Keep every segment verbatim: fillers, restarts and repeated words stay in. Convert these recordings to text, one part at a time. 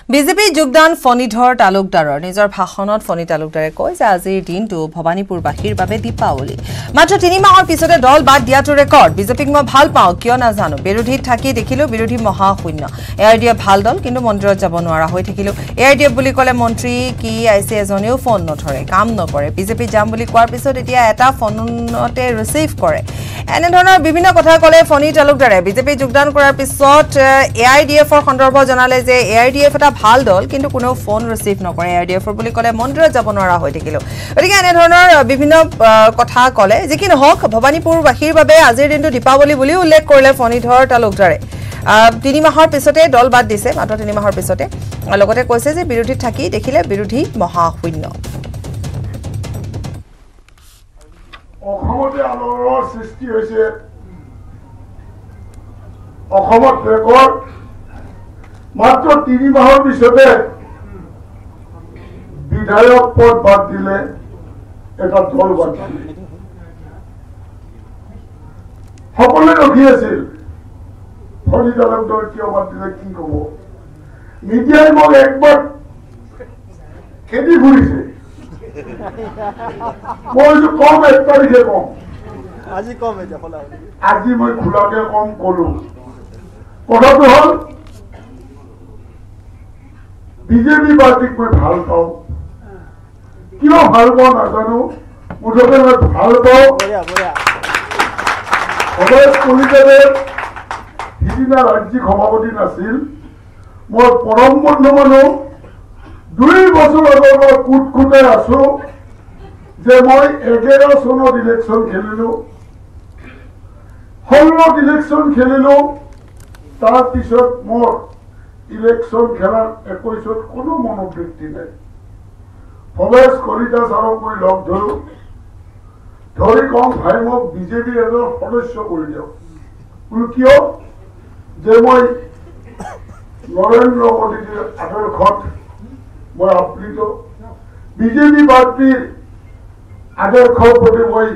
BJP যোগদান ফণীধৰ তালুকদাৰৰ নিজৰ ভাষণত ফণী তালুকদাৰে কয় যে আজিৰ দিনটো ভবানীপুৰবাসীৰ বাবে দীপাৱলী মাত্ৰ তিনি মাহৰ পিছতে দল বাদ দিয়াটো ৰেকৰ্ড বিজেপিক মই ভাল পাওঁ কিয় নাজানো বিৰোধীত থাকি দেখিলো বিৰোধী মহাশূন্য এআই ডি এফ ভাল দল কিন্তু মন্দিৰত যাব নোৱাৰা হৈ থাকিলো এআই ডি এফ বুলি ক'লে মন্ত্ৰী কি আইছে এজনেও ফোন নধৰে কাম নকৰে বিজেপি যাম বুলি কোৱাৰ পিছত এতিয়া এটা ফোনতে ৰিচিভ কৰে এনে ধৰণৰ বিভিন্ন কথা ক'লে ফণী তালুকদাৰে বিজেপি যোগদান কৰাৰ পিছত এআই ডি এফৰ সন্দৰ্ভ জনালে যে এআই ডি এফ এটা ভাল দল কিন্তু কোনো ফোন ৰিচিভ নকৰে এআই ডি এফৰ বুলি ক'লে মন্দিৰত যাব নোৱাৰা হৈ থাকিলো গতিকে এনে ধৰণৰ বিভিন্ন কথা ক'লে যে কি নহওক ভবানীপুৰবাসীৰ বাবে আজিৰ দিনটো দীপাৱলী বুলি উল্লেখ কৰিলে ফণীধৰ তালুকদাৰে তিনি মাহৰ পিছতে দল বাদ দিছে মাত্ৰ তিনি মাহৰ পিছতে লগতে কৈছে যে বিৰোধীত থাকি দেখিলে বিৰোধী মহাশূন্য অসমতে আলোড়নৰ সৃষ্টি হৈছে অসমত ৰেকৰ্ড মাত্ৰ তিনি মাহৰ পিছতে বিধায়ক পদ বাদ দিলে এটা দল বাদ দিলে সকলোৱে ৰখি আছিল ফণী তালুকদাৰ কিয় বাদ দিলে কি ক'ব মিডিয়াই মোক একবাৰ খেদি ফুৰিছে মই কম এক তাৰিখে কম আজি কম আজি মই খোলাকে কম কলো কথাটো হ'ল বিজেপি পাৰ্টিক মই ভাল পাওঁ কিয় ভাল পাওঁ নাজানো মুঠতে মই ভাল পাওঁ অৱশ্যে কলিতাৰে সিদিনা ৰাজ্যিক সভাপতি নাছিল মই পৰম বন্ধু মানুহ দুই বছৰ আগৰ মই কুট খুটাই আছো যে মই এঘাৰ চনত ইলেকশ্যন খেলিলো ষোল্লত ইলেকশ্যন খেলিলো তাৰ পিছত মোৰ ইলেকশ্যন খেলাৰ একৈশত কোনো মনোবৃত্তি নাই ভৱেশ কলিতা ছাৰক মই লগ ধৰো ধৰি কম ভাই মোক বিজেপিৰ এজন সদস্য কৰি দিয়ক বোলো কিয় যে মই নৰেন্দ্ৰ মোদীৰ আদৰ্শত মই আপ্লুত বিজেপি পাৰ্টিৰ আদৰ্শৰ প্ৰতি মই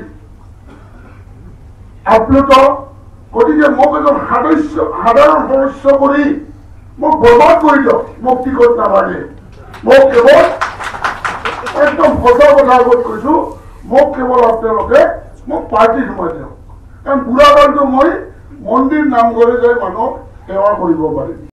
আপ্লুত গতিকে মোক এজন সদস্য সাধাৰণ সদস্য কৰি মোক বৰবাদ কৰি দিয়ক মোক টিকট নালাগে মোক কেৱল একদম সঁচা কথা আগত কৈছো মোক কেৱল আপোনালোকে মোক পাৰ্টি সোমাই দিয়ক কাৰণ বুঢ়া কালটো মই মন্দিৰ নামঘৰে যাই মানুহক সেৱা কৰিব পাৰিম